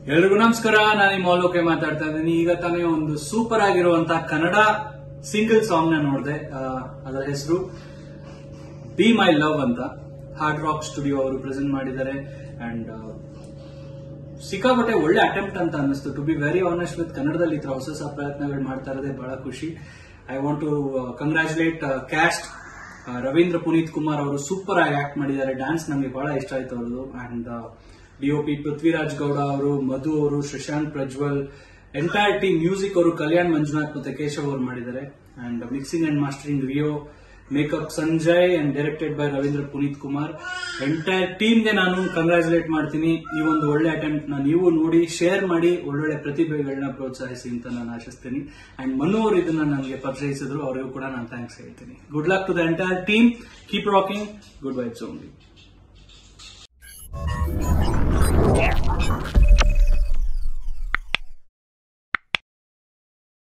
ಎಲ್ರಿಗೂ ನಮಸ್ಕಾರ. ನಾನು ನಿಮ್ಮ ಮೌಲೋಕೆ ಮಾತಾಡ್ತಾ ಇದ್ದೀನಿ. ಈಗ ತಾನೇ ಒಂದು ಸೂಪರ್ ಆಗಿರುವಂತಹ ಕನ್ನಡ ಸಿಂಗಲ್ ಸಾಂಗ್ ನ ನೋಡಿದೆ. ಅದರ ಹೆಸರು ಬಿ ಮೈ ಲವ್ ಅಂತ ಹಾರ್ಡ್ ರಾಕ್ ಸ್ಟುಡಿಯೋ ಅವರು ಪ್ರೆಸೆಂಟ್ ಮಾಡಿದ್ದಾರೆ. ಅಂಡ್ ಸಿಕ್ಕಾಪಟ್ಟೆ ಒಳ್ಳೆ ಅಟೆಂಪ್ಟ್ ಅಂತ ಅನ್ನಿಸ್ತು. To be very honest with, ಕನ್ನಡದಲ್ಲಿ ಈ ತರ ಹೊಸ ಹೊಸ ಪ್ರಯತ್ನಗಳು ಮಾಡ್ತಾ ಇರೋದೇ ಬಹಳ ಖುಷಿ. I want to congratulate cast. Ravindra Puneeth Kumar ಅವರು ಸೂಪರ್ ಆಗಿ ಆಕ್ಟ್ ಮಾಡಿದ್ದಾರೆ. ಡ್ಯಾನ್ಸ್ ನಮಗೆ ಬಹಳ ಇಷ್ಟ ಆಯ್ತು ಅವ್ರದ್ದು. ಅಂಡ್ ಡಿಒಪಿ ಪೃಥ್ವಿರಾಜ್ ಗೌಡ ಅವರು, ಮಧು ಅವರು, Shashank Prajwal, entire team. Music ಅವರು ಕಲ್ಯಾಣ್ ಮಂಜುನಾಥ್ ಮತ್ತೆ ಕೇಶವ್ ಅವರು ಮಾಡಿದ್ದಾರೆ. And mixing and mastering Rio, makeup Sanjay and directed by Ravindra Puneeth Kumar. Entire ಟೀಮ್ಗೆ ನಾನು ಕಂಗ್ರಾಚುಲೇಟ್ ಮಾಡ್ತೀನಿ. ಈ ಒಂದು ಒಳ್ಳೆ ಅಟೆಂಪ್ಟ್ ನ ನೀವು ನೋಡಿ ಶೇರ್ ಮಾಡಿ, ಒಳ್ಳೊಳ್ಳೆ ಪ್ರತಿಭೆಗಳನ್ನ ಪ್ರೋತ್ಸಾಹಿಸಿ ಅಂತ ನಾನು ಆಶಿಸ್ತೀನಿ. ಅಂಡ್ ಮನು ಅವರು ಇದನ್ನ ನನಗೆ ಪರಿಚಯಿಸಿದ್ರು, ಅವರಿಗೂ ಕೂಡ ನಾನು ಥ್ಯಾಂಕ್ಸ್ ಹೇಳ್ತೀನಿ. Good luck to the entire team. Keep rocking. Good vibes only.